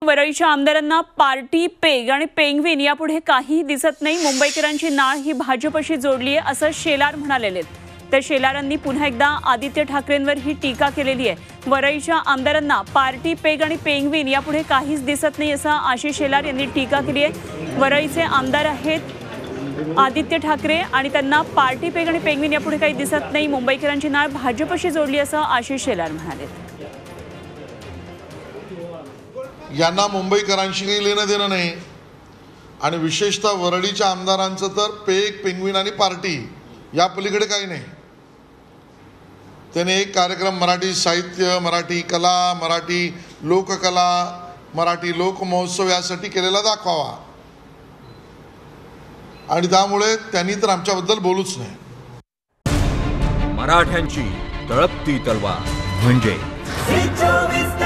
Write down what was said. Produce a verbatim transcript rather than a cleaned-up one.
वरळीच्या आमदारांना party peg आणि penguin यापुढे काही दिसत नाही। मुंबईकरांची नाळ ही भाजपशी जोडली आहे असं शेलार म्हणालेले। तर शेलारांनी पुन्हा एकदा आदित्य ठाकरेंवर ही टीका केलेली आहे। वरळीच्या आमदारांना पार्टी पेग आणि पेंग्विन यापुढे काहीच दिसत नाही असं आशिष शेलार यांनी टीका केली आहे। वरळीचे आमदार आहेत आदित्य ठाकरे आणि त्यांना पार्टी पेग आणि पेंग्विन यापुढे काही दिसत नाही। मुंबईकरांची नाळ भाजपशी जोडली असं आशिष शेलार म्हणाले। यांना मुंबईकरांशी काही लेणं देणं नाही आणि विशेषतः वरळीच्या आमदारांचं तर पेग पेंग्विन आणि पार्टी या पलीकडे काही नाही। त्याने एक कार्यक्रम मराठी साहित्य, मराठी कला, मराठी लोककला, मराठी लोक महोत्सव यासाठी केलेला दाखवावा आणि त्यामुळे त्यांनी तर आमच्याबद्दल बोलूच नाही। मराठ्यांची तळपती तलवार म्हणजे